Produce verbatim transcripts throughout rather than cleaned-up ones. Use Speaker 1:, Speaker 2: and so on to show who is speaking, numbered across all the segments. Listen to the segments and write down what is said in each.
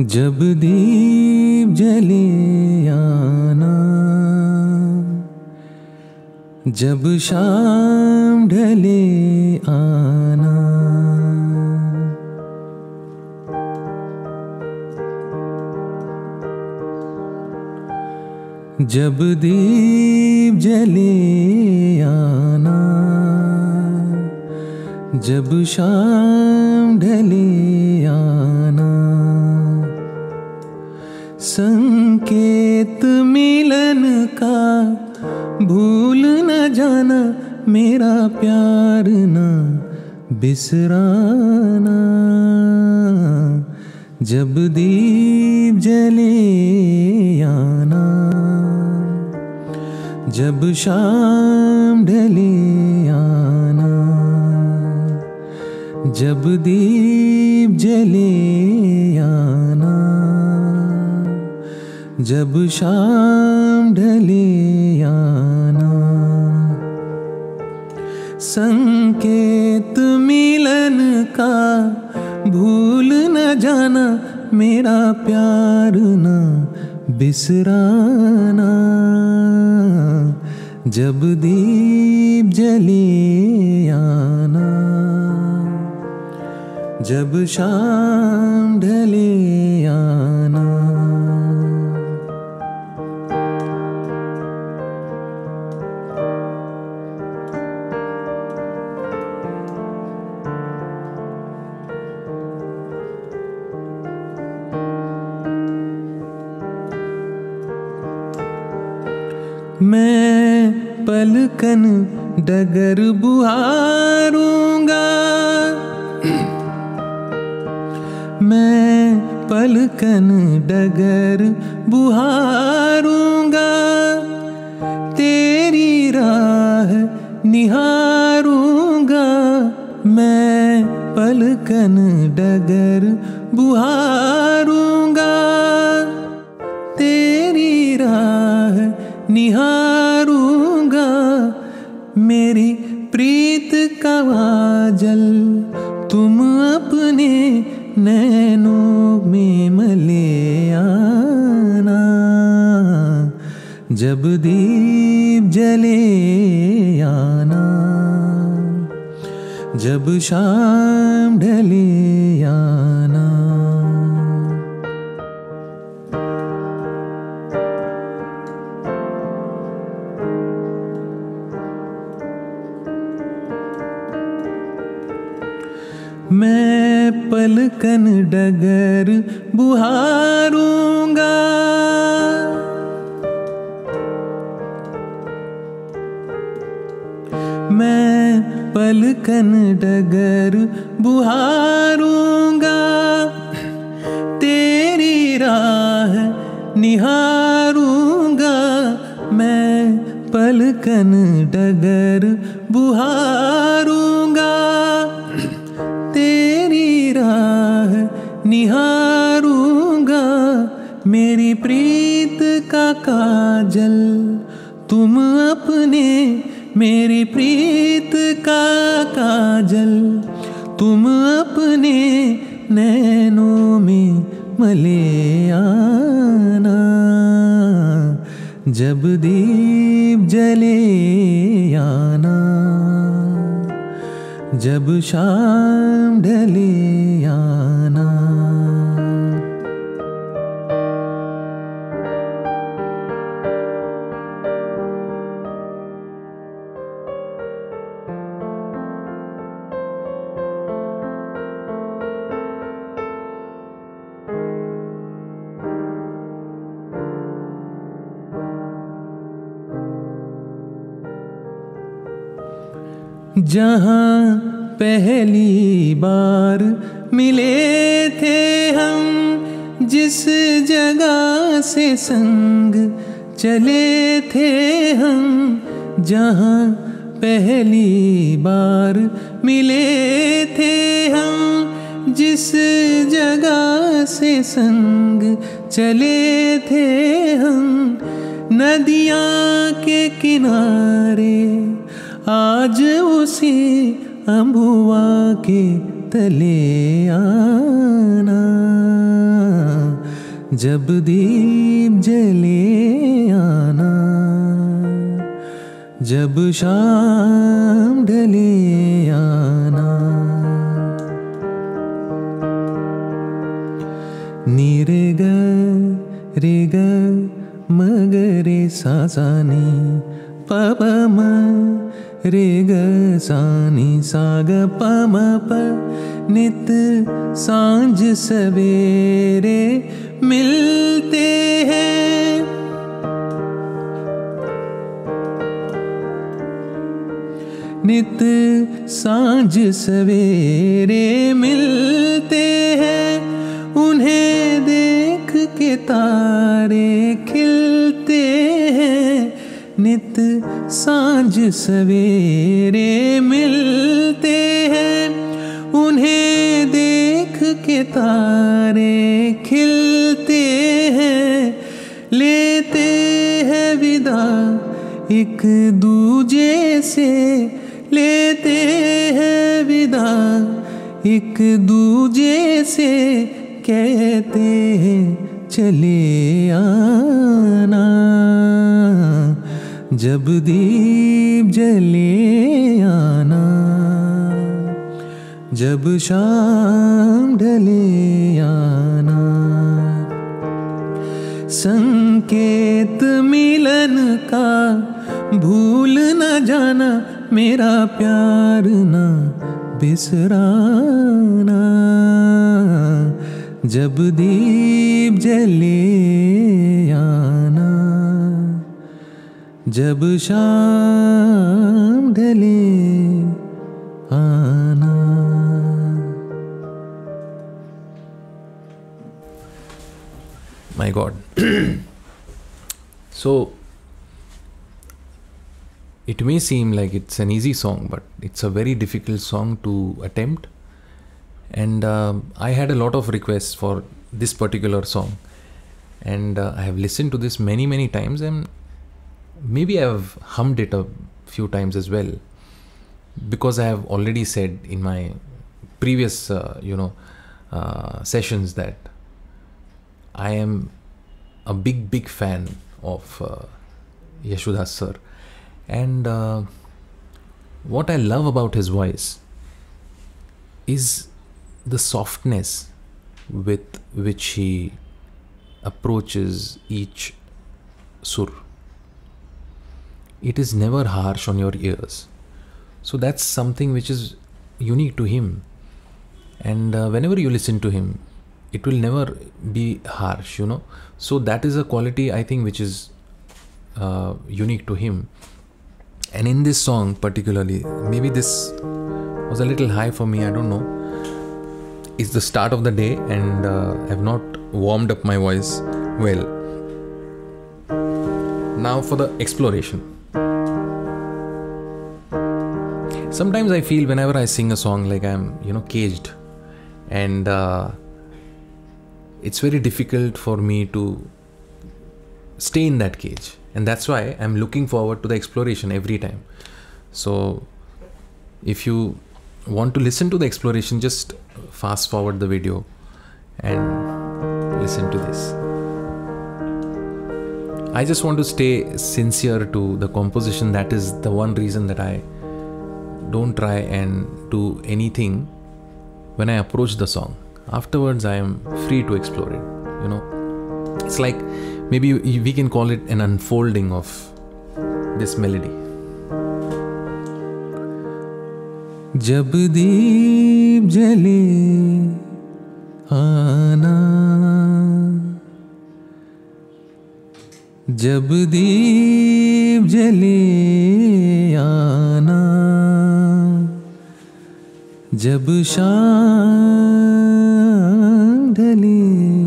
Speaker 1: जब दीप जले आना, जब शाम ढले आना। जब दीप जले आना, जब शाम ढले आना। संकेत मिलन का भूल न जाना, मेरा प्यार न बिसराना। जब दीप जले आना, जब शाम ढले आना। जब दीप जले आना, जब शाम ढले आना। संकेत मिलन का भूल न जाना, मेरा प्यार न बिसराना। जब दीप जले आना, जब शाम ढले आना। मैं पलकन डगर बुहारूंगा, मैं पलकन डगर बुहारूंगा। तेरी राह निहारूंगा, मैं पलकन डगर बुहारूंगा। तेरी राह निहारूंगा, मेरी प्रीत का वाजल तुम अपने नैनों में मले आना। जब दीप जले आना, जब शाम ढले आना। मैं पलकन डगर बुहारूंगा, मैं पलकन डगर बुहारूंगा। तेरी राह निहारूंगा, मैं पलकन डगर बुहारूंगा। तेरी राह निहारूंगा, मेरी प्रीत का काजल तुम अपने, मेरी प्रीत का काजल तुम अपने नैनों में मले आना। जब दीप जले आना, जब शाम ढले आना। जहाँ पहली बार मिले थे हम, जिस जगह से संग चले थे हम। जहाँ पहली बार मिले थे हम, जिस जगह से संग चले थे हम। नदियाँ के किनारे आज उसी अम्बुआ के तले आना। जब दीप जले आना, जब शाम ढले आना। नी रे ग रे ग म ग रे सा सा नी प प म रे ग सा नी सा ग प म प। नित सांझ सवेरे मिलते हैं, नित सांझ सवेरे मिलते हैं। उन्हें देख के तारे खिलते हैं, नित सांझ सवेरे मिलते हैं। उन्हें देख के तारे खिलते हैं, लेते हैं विदा एक दूजे से, लेते हैं विदा एक दूजे से। कहते हैं चले आना, जब दीप जले आना, जब शाम ढले आना। संकेत मिलन का भूल न जाना, मेरा प्यार न बिसराना। जब दीप जले आना, जब शाम ढले आना।
Speaker 2: My God. So it may seem like it's an easy song, but it's a very difficult song to attempt. And uh, I had a lot of requests for this particular song, and uh, I have listened to this many many times, and maybe I have hummed it a few times as well, because I have already said in my previous uh, you know uh, sessions that I am a big big fan of uh, Yesudas sir, and uh, what I love about his voice is the softness with which he approaches each sur. It is never harsh on your ears, so that's something which is unique to him. And uh, whenever you listen to him, it will never be harsh, you know. So that is a quality, I think, which is uh, unique to him. And in this song particularly, maybe this was a little high for me, I don't know. It's the start of the day, and uh, I have not warmed up my voice well. Now for the exploration. Sometimes I feel whenever I sing a song like I'm, you know, caged, and uh, it's very difficult for me to stay in that cage, and that's why I'm looking forward to the exploration every time. So if you want to listen to the exploration, just fast forward the video and listen to this. I just want to stay sincere to the composition. That is the one reason that I don't try and do anything when I approach the song. Afterwards I am free to explore it, you know. It's like maybe we can call it an unfolding of this melody.
Speaker 1: जब दीप जले आना, जब दीप जले आना, जब शाम ढले,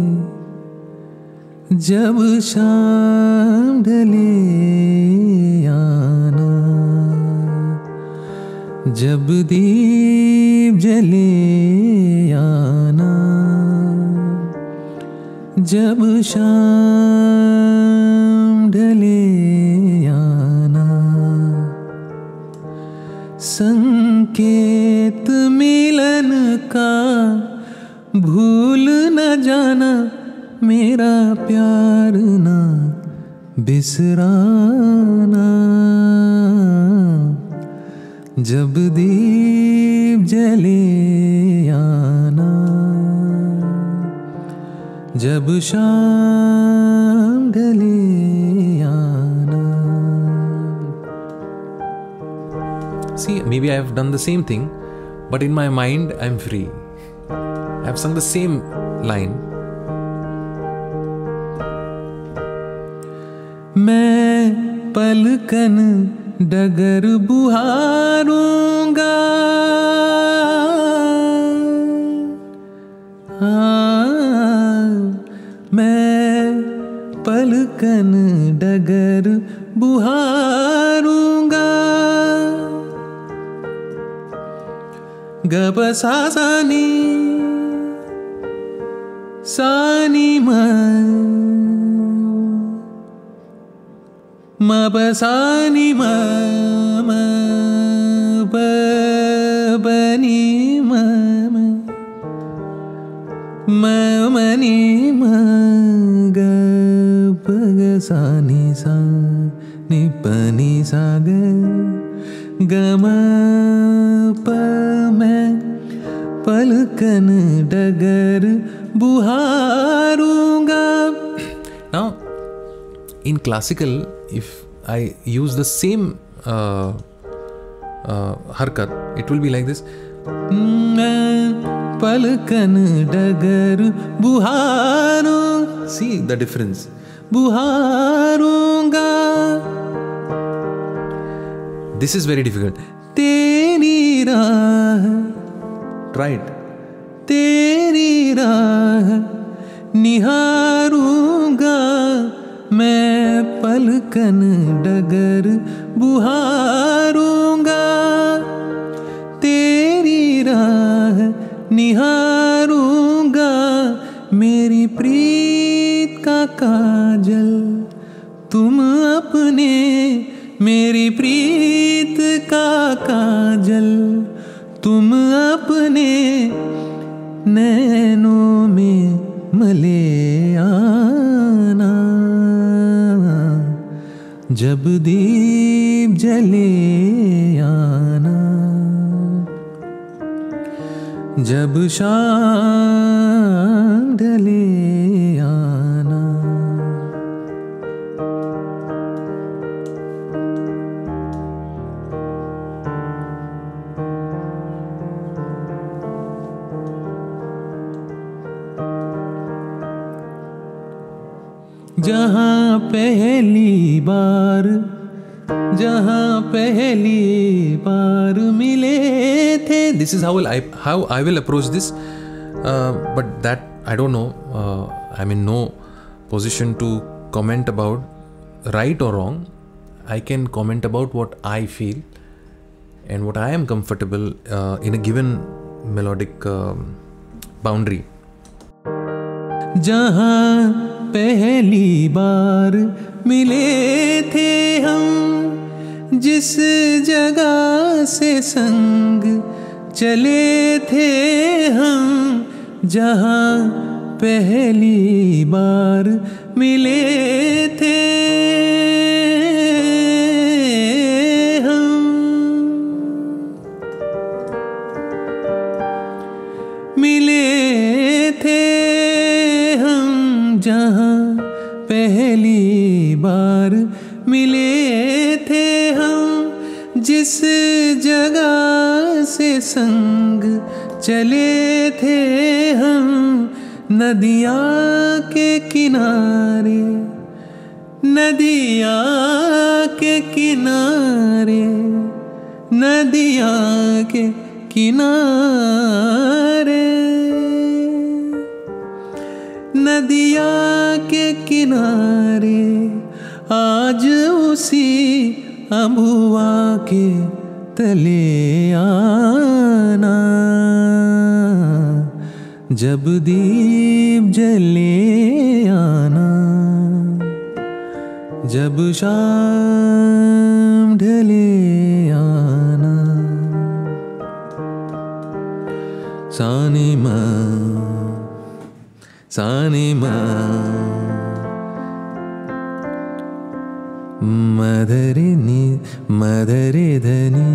Speaker 1: जब शाम ढले आना, जब दीप जले आना, जब शाम ढले आना। संकेत मिलन का भूल न जाना, मेरा प्यार ना बिसराना, जब दीप जले आना, जब शाम ढले आना.
Speaker 2: See, maybe I have done the same thing, but in my mind I'm free. I have sung the same line.
Speaker 1: मैं पलकन डगर बुहारूंगा, हाँ मैं पलकन डगर बुहारूंगा. गब सा सानी सानी म म ब सानी म म ब ब नी म म म म नी म ग प ग सा नी सा नि प नी सा ग ग म प मैं पलकन डगर बुहारूंगा.
Speaker 2: Now, in classical, if I use the same uh, uh, harkat, it will be like this.
Speaker 1: पलकन डगर बुहारू.
Speaker 2: See the difference.
Speaker 1: बुहारूंगा.
Speaker 2: This is very difficult.
Speaker 1: तेरी राह,
Speaker 2: Try it.
Speaker 1: तेरी राह निहारूंगा, मैं पलकन डगर बुहारूंगा. तेरी राह निहारूंगा, मेरी प्रीत का काजल तुम अपने, मेरी प्रीत का काजल तुम अपने नैनों में मले आना, जब दीप जले आना, जब शाम ढले आना. जहाँ पहली बार, जहाँ पहली बार मिले थे.
Speaker 2: This is how will I how I will approach this, uh, but that I don't know. Uh, I'm in no position to comment about right or wrong. I can comment about what I feel and what I am comfortable uh, in a given melodic um, boundary.
Speaker 1: जहाँ पहली बार मिले थे हम, जिस जगह से संग चले थे हम, जहाँ पहली बार मिले थे हम, मिले थे हम, जहाँ पहली बार मिले थे हम, जिस जगह से संग चले थे हम, नदिया के किनारे, नदिया के किनारे, नदिया के किनारे, नदिया के किनारे, आज उसी अबुआ के तले आना, जब दीप जले आना, जब शाम ढले आना. सानी मा Sani ma Madhare ni Madhare dhani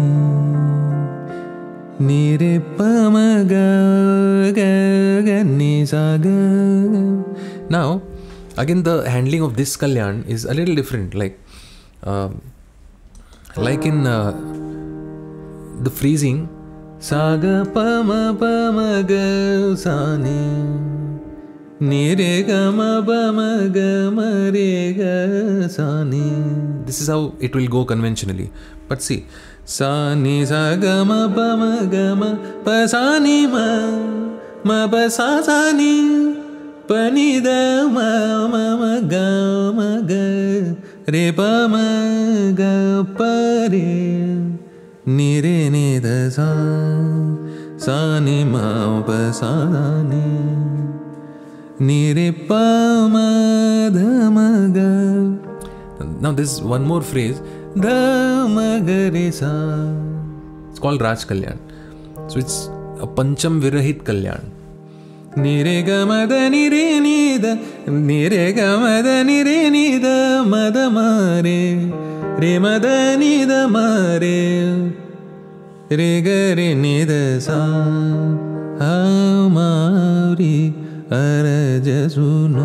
Speaker 1: Ni re pa ma ga ga ga ni sa ga.
Speaker 2: Now again the handling of this Kalyan is a little different, like uh, like in uh, the freezing
Speaker 1: sa ga pa ma pa ma ga sa ni ni re ga ma pa ma ga ma re ga sa ni.
Speaker 2: This is how it will go conventionally, but see,
Speaker 1: sa ni sa ga ma pa ma ga ma pa sa ni ma ma pa sa sa ni pa ni da ma ma ma ga ma ga re pa ma ga pa re ni re ni da sa sa ni ma pa sa ni ni re pa ma da ma ga.
Speaker 2: Now this is one more phrase,
Speaker 1: da ma ga re sa.
Speaker 2: it's called Raj Kalyan, so it's a Pancham Virahit Kalyan.
Speaker 1: Ni re ga ma da ni re ni da ni re ga ma da ni re ni da ma da ma re re ma da ni da ma re re ga re ni da sa ha ma ri araj suno.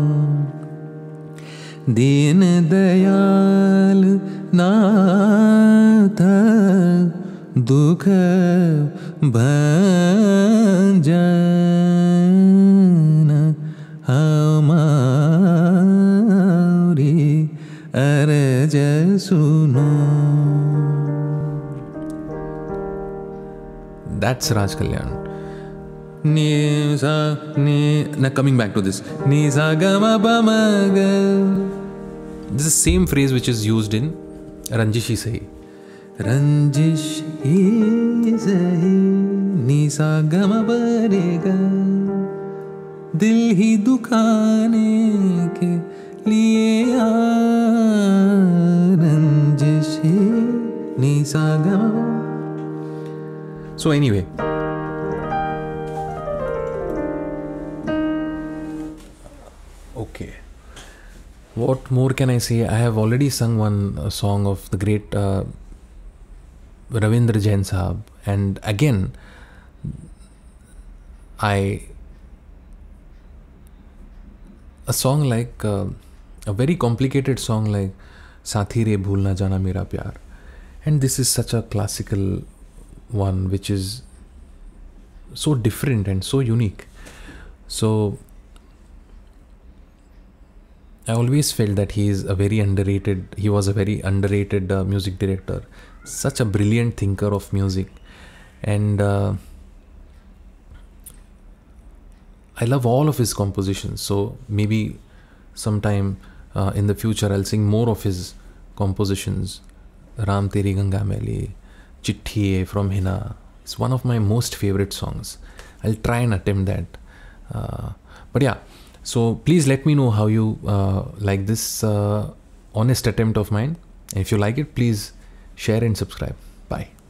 Speaker 1: Deen Dayal Natha Dukha Bhanjana Hamari Araj Suno.
Speaker 2: That's Raj Kalyan.
Speaker 1: Ni sa ni. Now coming back to this, ni sa ga ma pa ma ga.
Speaker 2: This is the same phrase which is used in Ranjish Hi Sahi.
Speaker 1: Ranjish hi sahi ni sa ga ma pa re ga dil hi dukhane ke liye aa ranjish hi ni sa ga ma.
Speaker 2: So anyway, okay, what more can I say? I have already sung one uh, song of the great uh, Ravindra Jain Sahab, and again I a song like uh, a very complicated song like Saathi Re Bhool Na Jana Mera Pyar, and this is such a classical one which is so different and so unique. So I always felt that he is a very underrated, he was a very underrated uh, music director, such a brilliant thinker of music, and uh, I love all of his compositions. So maybe sometime uh, in the future I'll sing more of his compositions. Ram Teri Ganga Maili, Chithi from Hina. It's one of my most favorite songs. I'll try and attempt that. Uh, but yeah, so please let me know how you uh, like this uh, honest attempt of mine. And if you like it, please share and subscribe. Bye.